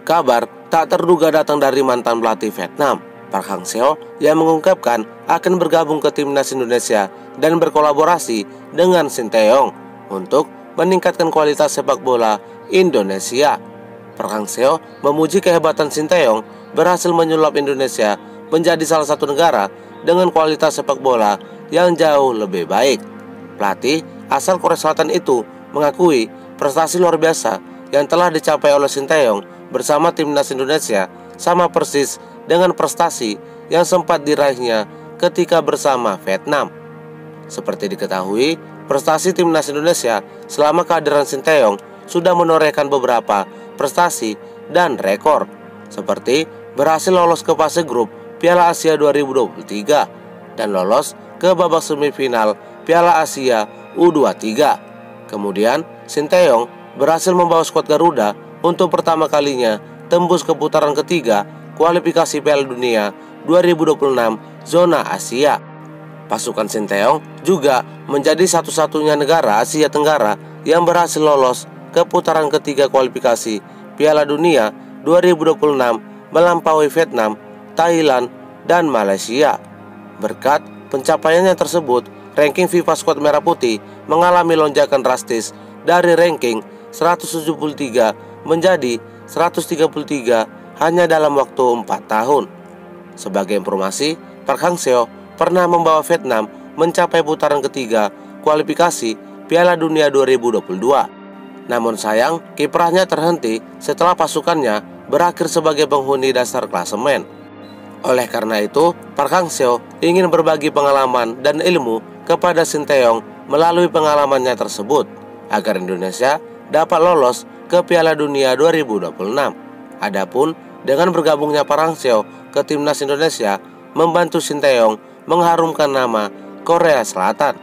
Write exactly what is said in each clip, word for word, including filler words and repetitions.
Kabar tak terduga datang dari mantan pelatih Vietnam, Park Hang-seo, yang mengungkapkan akan bergabung ke timnas Indonesia dan berkolaborasi dengan Sinteyong untuk meningkatkan kualitas sepak bola Indonesia. Park Hang-seo memuji kehebatan Sinteyong berhasil menyulap Indonesia menjadi salah satu negara dengan kualitas sepak bola yang jauh lebih baik. Pelatih asal Korea Selatan itu mengakui prestasi luar biasa yang telah dicapai oleh Sinteyong bersama timnas Indonesia sama persis dengan prestasi yang sempat diraihnya ketika bersama Vietnam. Seperti diketahui, prestasi timnas Indonesia selama kehadiran Sinteyong sudah menorehkan beberapa prestasi dan rekor, seperti berhasil lolos ke fase grup Piala Asia dua ribu dua puluh tiga dan lolos ke babak semifinal Piala Asia U dua puluh tiga. Kemudian, Sinteyong berhasil membawa skuad Garuda untuk pertama kalinya tembus ke putaran ketiga kualifikasi Piala Dunia dua ribu dua puluh enam zona Asia. Pasukan Sinteyong juga menjadi satu-satunya negara Asia Tenggara yang berhasil lolos ke putaran ketiga kualifikasi Piala Dunia dua ribu dua puluh enam melampaui Vietnam, Thailand, dan Malaysia. Berkat pencapaiannya tersebut, ranking FIFA skuad Merah Putih mengalami lonjakan drastis dari ranking seratus tujuh puluh tiga menjadi seratus tiga puluh tiga hanya dalam waktu empat tahun. Sebagai informasi, Park Hang-seo pernah membawa Vietnam mencapai putaran ketiga kualifikasi Piala Dunia dua ribu dua puluh dua. Namun sayang, kiprahnya terhenti setelah pasukannya berakhir sebagai penghuni dasar klasemen. Oleh karena itu, Park Hang-seo ingin berbagi pengalaman dan ilmu kepada Sinteyong melalui pengalamannya tersebut agar Indonesia dapat lolos ke Piala Dunia dua ribu dua puluh enam. Adapun dengan bergabungnya Park Hang-seo ke timnas Indonesia membantu Sinteyong mengharumkan nama Korea Selatan.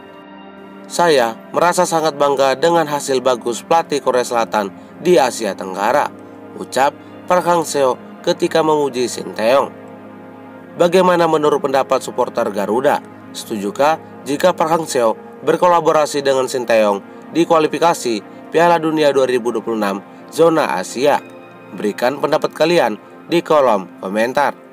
Saya merasa sangat bangga dengan hasil bagus pelatih Korea Selatan di Asia Tenggara, ucap Park Hang-seo ketika memuji Sinteyong. Bagaimana menurut pendapat supporter Garuda? Setujukah jika Park Hang-seo berkolaborasi dengan Sinteyong di kualifikasi Piala Dunia dua ribu dua puluh enam zona Asia? Berikan pendapat kalian di kolom komentar.